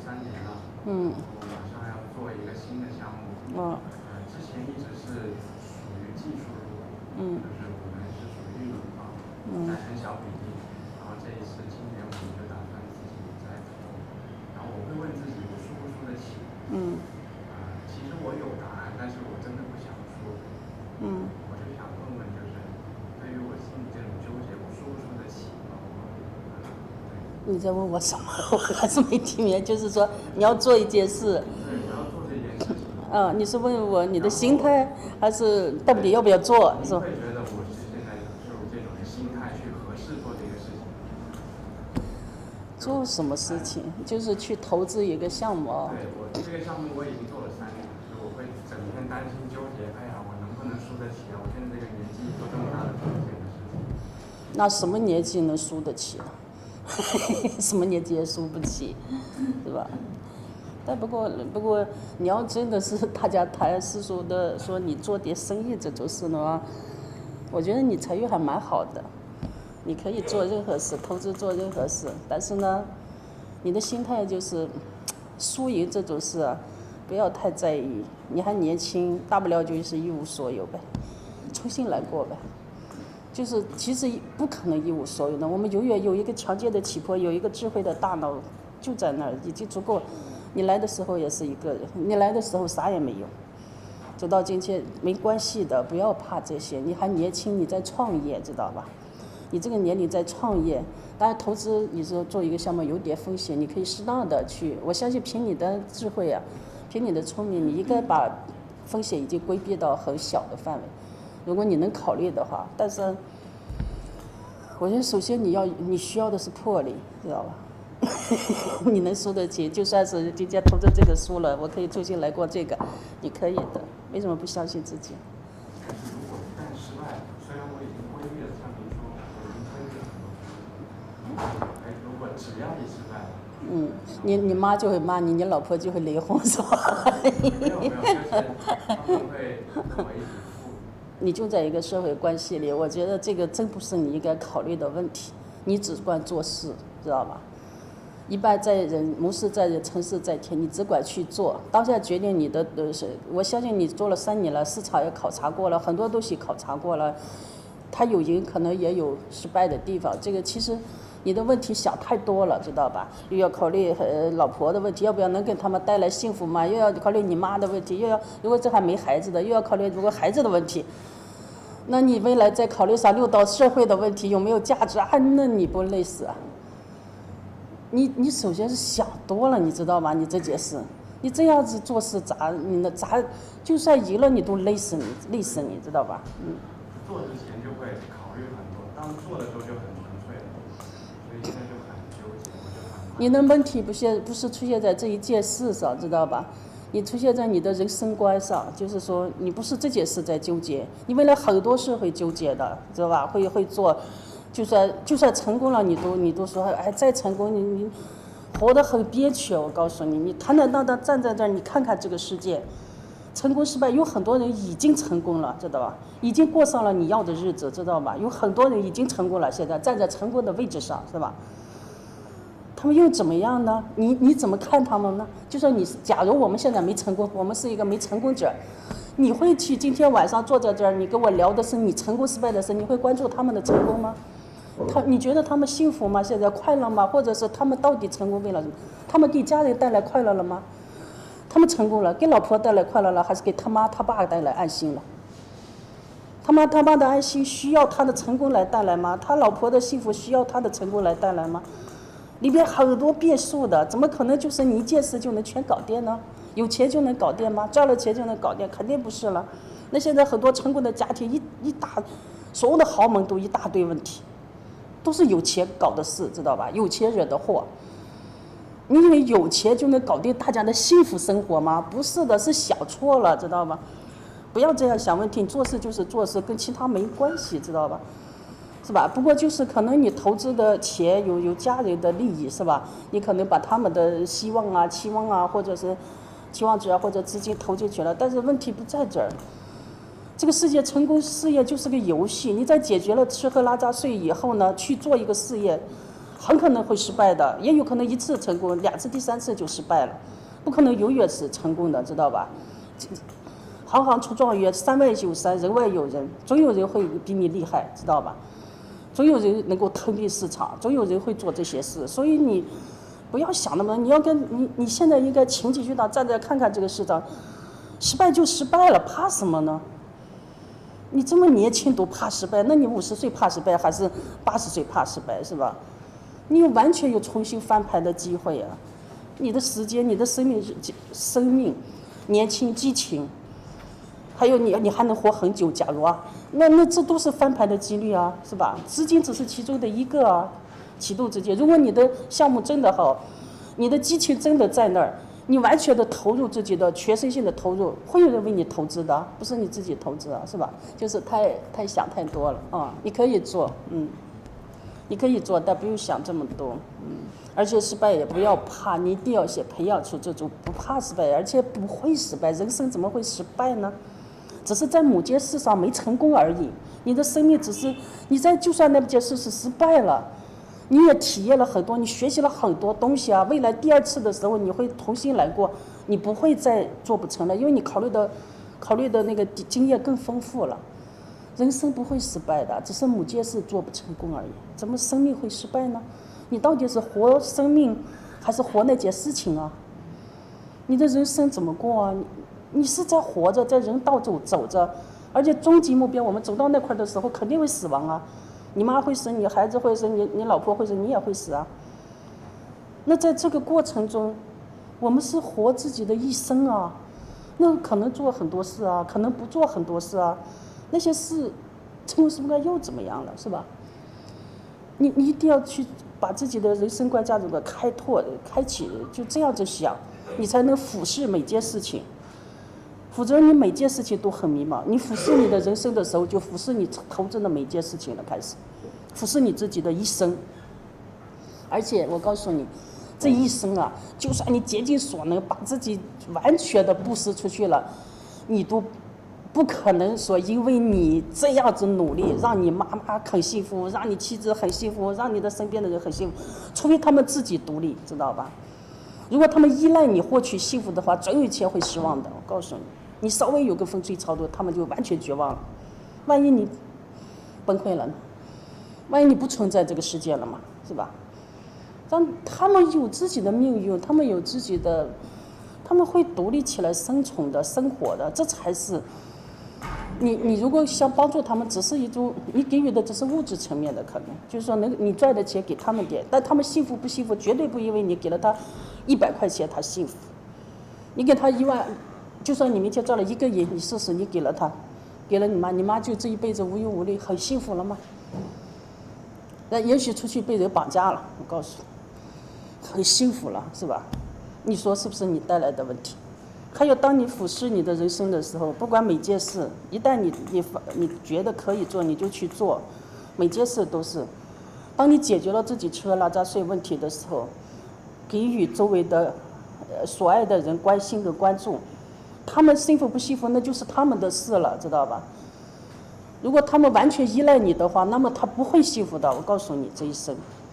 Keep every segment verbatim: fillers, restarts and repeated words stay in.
三年了。 嗯。 我马上要做一个新的项目。 哦。 呃，之前一直是属于技术路， 嗯。 就是我们是属于运营方， 嗯。 占很小比例。然后这一次今年我们就打算自己再投。然后我会问自己，我输不输得起？ 嗯。 呃，其实我有答案，但是我真的不想说。 嗯。 我就想问问，就是对于我心里这种纠结，我输不输得起？ 你在问我什么？我还是没听明白。就是说，你要做一件事。 对，你要做这件事情。 嗯，你是问我你的心态，还是到底要不要做？是吧？ 你会觉得我是现在就有这种心态去合适做这个事情？ 做什么事情？就是去投资一个项目啊。 对，我这个项目我已经做了三年，所以我会整天担心纠结，哎呀，我能不能输得起啊？我现在这个年纪做这么大的风险的事情。 那什么年纪能输得起啊？什么年纪也输不起，是吧？但不过不过，你要真的是大家谈世俗的说你做点生意这种事的话，我觉得你财运还蛮好的，你可以做任何事，投资做任何事。但是呢，你的心态就是输赢这种事啊，不要太在意。你还年轻，大不了就是一无所有呗，重新来过呗。就是其实不可能一无所有的，我们永远有一个强健的体魄，有一个智慧的大脑，就在那儿已经足够。你来的时候也是一个人，你来的时候啥也没有，走到今天没关系的，不要怕这些。你还年轻，你在创业，知道吧？你这个年龄在创业，当然投资你说做一个项目有点风险，你可以适当的去。我相信凭你的智慧啊，凭你的聪明，你应该把风险已经规避到很小的范围。如果你能考虑的话，但是我觉得首先你要你需要的是魄力，知道吧？你能输得起，就算是今天投资这个输了，我可以重新来过这个，你可以的，为什么不相信自己？ 但是如果一旦失败了，虽然我已经规避了，像您说，我已经规避了很多。哎，如果只要一失败了， 嗯，你你妈就会骂你，你老婆就会离婚，是吧？ 没有没有，就是他们会跟我一起付。 你就在一个社会关系里，我觉得这个真不是你应该考虑的问题。你只管做事，知道吧？一败在人，谋事在人，成事在天。你只管去做，当下决定你的呃是，我相信你做了三年了，市场也考察过了，很多东西考察过了，它有赢，可能也有失败的地方。这个其实你的问题想太多了，知道吧？又要考虑呃老婆的问题，要不要能给他们带来幸福嘛？又要考虑你妈的问题，又要如果这还没孩子的，又要考虑如果孩子的问题。那你未来再考虑啥六道社会的问题有没有价值啊？那你不累死啊？你你首先是想多了，你知道吗？你这件事，你这样子做事咋你那咋，就算赢了你都累死你，累死你，知道吧？嗯。 做之前就会考虑很多，当做的时候就很纯粹了，所以现在就很纠结，我就很。 你的问题不现不是出现在这一件事上，知道吧？你出现在你的人生观上，就是说你不是这件事在纠结，你未来很多事会纠结的，知道吧？会会做，就算就算成功了，你都你都说哎再成功你你活得很憋屈。我告诉你，你坦坦荡荡站在这儿，你看看这个世界，成功失败有很多人已经成功了，知道吧？已经过上了你要的日子，知道吧？有很多人已经成功了，现在站在成功的位置上，是吧？他们又怎么样呢？你你怎么看他们呢？就说你，假如我们现在没成功，我们是一个没成功者，你会去今天晚上坐在这儿，你跟我聊的是你成功失败的事，你会关注他们的成功吗？他你觉得他们幸福吗？现在快乐吗？或者是他们到底成功为了什么？他们给家人带来快乐了吗？他们成功了，给老婆带来快乐了，还是给他妈他爸带来安心了？他妈他爸的安心需要他的成功来带来吗？他老婆的幸福需要他的成功来带来吗？里边很多变数的，怎么可能就是你一件事就能全搞定呢？有钱就能搞定吗？赚了钱就能搞定？肯定不是了。那现在很多成功的家庭一一大，所有的豪门都一大堆问题，都是有钱搞的事，知道吧？有钱惹的祸。你以为有钱就能搞定大家的幸福生活吗？不是的，是想错了，知道吧？不要这样想问题，你做事就是做事，跟其他没关系，知道吧？是吧？不过就是可能你投资的钱有有家人的利益，是吧？你可能把他们的希望啊、期望啊，或者是期望值啊，或者资金投进去了，但是问题不在这儿。这个世界成功事业就是个游戏，你在解决了吃喝拉撒睡以后呢，去做一个事业， 很可能会失败的，也有可能一次成功，两次、第三次就失败了，不可能永远是成功的，知道吧？行行出状元，山外有山，人外有人，总有人会比你厉害，知道吧？总有人能够吞并市场，总有人会做这些事，所以你不要想那么多，你要跟你你现在应该挺起胸膛，站在看看这个市场，失败就失败了，怕什么呢？你这么年轻都怕失败，那你五十岁怕失败还是八十岁怕失败，是吧？你有完全有重新翻盘的机会啊！你的时间、你的生命、生命、年轻、激情，还有你，你还能活很久。假如啊，那那这都是翻盘的几率啊，是吧？资金只是其中的一个啊，启动资金。如果你的项目真的好，你的激情真的在那儿，你完全的投入自己的全身心的投入，会有人为你投资的，不是你自己投资啊，是吧？就是太太想太多了啊！你可以做，嗯。你可以做，但不用想这么多，嗯，而且失败也不要怕，你一定要先培养出这种不怕失败，而且不会失败。人生怎么会失败呢？只是在某件事上没成功而已。你的生命只是你在就算那件事是失败了，你也体验了很多，你学习了很多东西啊。未来第二次的时候，你会重新来过，你不会再做不成了，因为你考虑的考虑的那个经验更丰富了。人生不会失败的，只是某件事做不成功而已。怎么生命会失败呢？你到底是活生命，还是活那件事情啊？你的人生怎么过啊？你你是在活着，在人道走走着，而且终极目标，我们走到那块的时候，肯定会死亡啊！你妈会死，你孩子会死，你你老婆会死，你也会死啊。那在这个过程中，我们是活自己的一生啊。那可能做很多事啊，可能不做很多事啊。那些事，成功失败又怎么样了，是吧？你你一定要去把自己的人生观、价值观开拓、开启，就这样子想，你才能俯视每件事情。否则你每件事情都很迷茫。你俯视你的人生的时候，就俯视你投资的每件事情了，开始俯视你自己的一生。而且我告诉你，这一生啊，就算你竭尽所能把自己完全的布施出去了，你都不可能说因为你这样子努力，让你妈妈很幸福，让你妻子很幸福，让你的身边的人很幸福，除非他们自己独立，知道吧？如果他们依赖你获取幸福的话，总有一天会失望的。我告诉你，你稍微有个风吹草动，他们就完全绝望了。万一你崩溃了呢？万一你不存在这个世界了嘛，是吧？让他们有自己的命运，他们有自己的，他们会独立起来生存的、生活的，这才是。你你如果想帮助他们，只是一种你给予的只是物质层面的可能，就是说能你赚的钱给他们点，但他们幸福不幸福，绝对不因为你给了他一百块钱他幸福，你给他一万，就算你明天赚了一个亿，你试试你给了他，给了你妈，你妈就这一辈子无忧无虑，很幸福了吗？那也许出去被人绑架了，我告诉你，很幸福了，是吧？你说是不是你带来的问题？还有，当你俯视你的人生的时候，不管每件事，一旦你你你觉得可以做，你就去做，每件事都是。当你解决了自己吃喝拉撒睡问题的时候，给予周围的呃所爱的人关心和关注，他们幸福不幸福那就是他们的事了，知道吧？如果他们完全依赖你的话，那么他不会幸福的。我告诉你，这一生。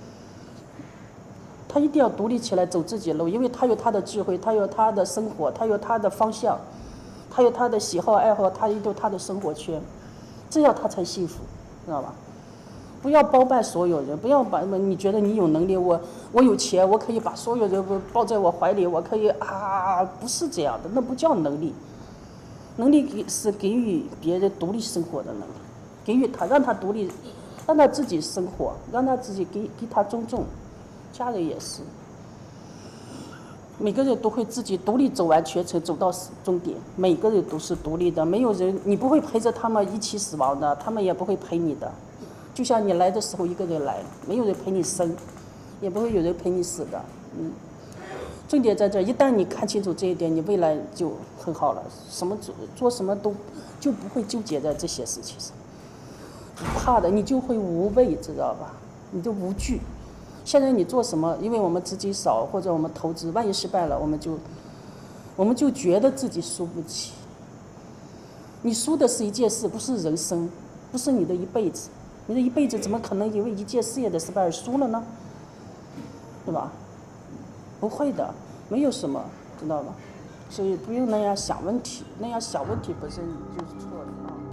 他一定要独立起来走自己的路，因为他有他的智慧，他有他的生活，他有他的方向，他有他的喜好爱好，他有他的生活圈，这样他才幸福，知道吧？不要包办所有人，不要把你觉得你有能力，我我有钱，我可以把所有人抱在我怀里，我可以啊，不是这样的，那不叫能力。能力给是给予别人独立生活的能力，给予他让他独立，让他自己生活，让他自己给给他尊重。家人也是，每个人都会自己独立走完全程，走到终点。每个人都是独立的，没有人你不会陪着他们一起死亡的，他们也不会陪你的。就像你来的时候一个人来，没有人陪你生，也不会有人陪你死的。嗯，重点在这，一旦你看清楚这一点，你未来就很好了。什么做做什么都就不会纠结在这些事情上，不怕的，你就会无畏，知道吧？你就无惧。现在你做什么？因为我们资金少，或者我们投资，万一失败了，我们就，我们就觉得自己输不起。你输的是一件事，不是人生，不是你的一辈子。你的一辈子怎么可能因为一件事业的失败而输了呢？ 是吧？不会的，没有什么，知道吧？所以不用那样想问题，那样想问题本身就是错的啊。